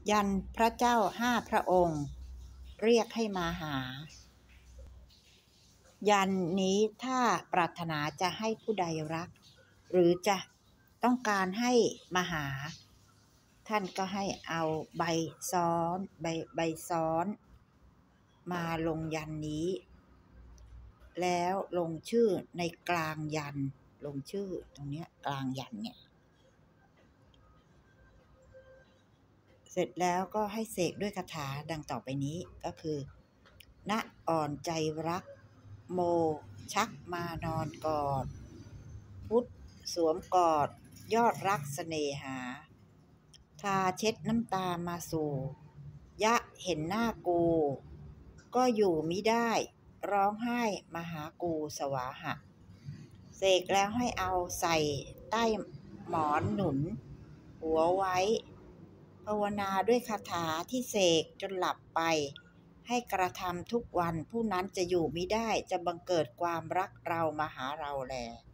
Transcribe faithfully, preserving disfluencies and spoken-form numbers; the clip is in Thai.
ยันพระเจ้าห้าพระองค์เรียกให้มาหายันนี้ถ้าปรารถนาจะให้ผู้ใดรักหรือจะต้องการให้มาหาท่านก็ให้เอาใบซ้อนใบใบซ้อนมาลงยันนี้แล้วลงชื่อในกลางยันลงชื่อตรงนี้กลางยันเนี่ยเสร็จแล้วก็ให้เสกด้วยคาถาดังต่อไปนี้ก็คือณอ่อนใจรักโมชักมานอนกอดพุทธสวมกอดยอดรักเสน่หาทาเช็ดน้ำตามาสู่ยะเห็นหน้ากูก็อยู่มิได้ร้องไห้มาหากูสวาหะเสกแล้วให้เอาใส่ใต้หมอนหนุนหัวไว้ภาวนาด้วยคาถาที่เสกจนหลับไปให้กระทำทุกวันผู้นั้นจะอยู่มิได้จะบังเกิดความรักเรามาหาเราแล